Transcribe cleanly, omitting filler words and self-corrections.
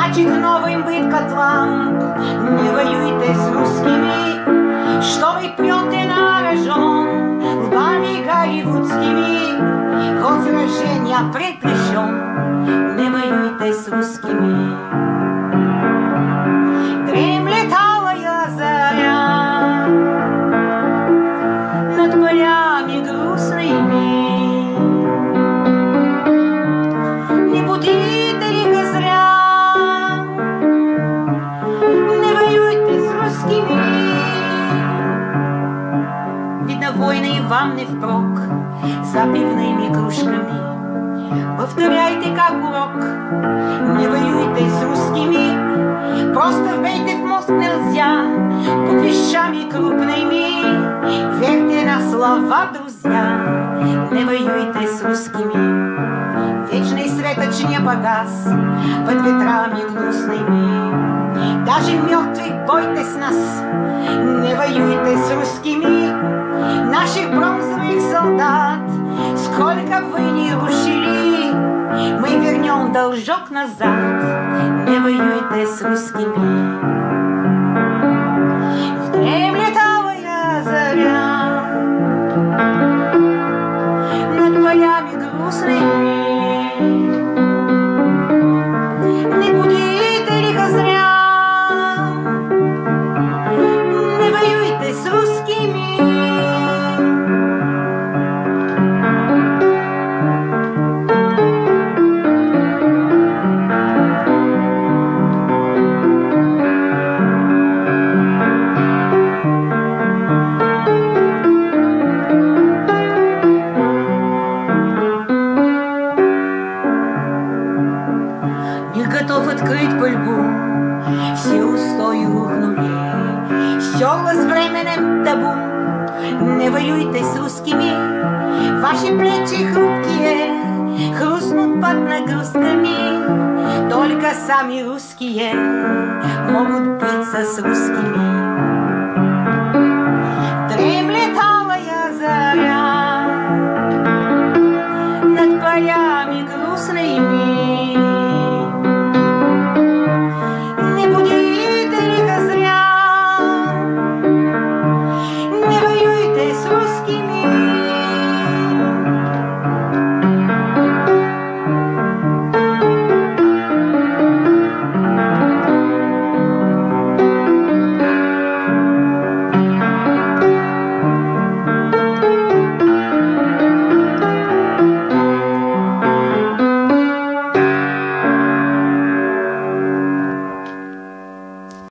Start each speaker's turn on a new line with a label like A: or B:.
A: Значит, новым быть котлам. Не воюйте с русскими, что вы прете на рожон лбами голливудскими, хоть сражения предрешен. Не воюйте с русскими. Дремлет алая заря над полями грустными. Не будите ли вы зря, не воюйте с русскими. Видно, войны вам не впрок за пивными кружками. Повторяйте как урок, не воюйте с русскими. Просто вбейте в мозг нельзя под вещами крупными. Верьте на слова, друзья, не воюйте с русскими. Вечный светоч не погас под ветрами грустными. Даже мертвых бойтесь нас, не воюйте с русскими. Наших бронзовых солдат сколько бы вы ни рушили, мы вернем должок назад. Не воюйте с русскими. Дремлет алая заря над полями грустными. Не будите ли зря, не воюйте с русскими. Готов открыть пальбу, все устои рухнули, села с временем табу. Не воюйте с русскими, ваши плечи хрупкие хрустнут под нагрузками. Только сами русские могут биться с русскими. Дремлет алая заря над полями грустными. Не воюйте с русскими.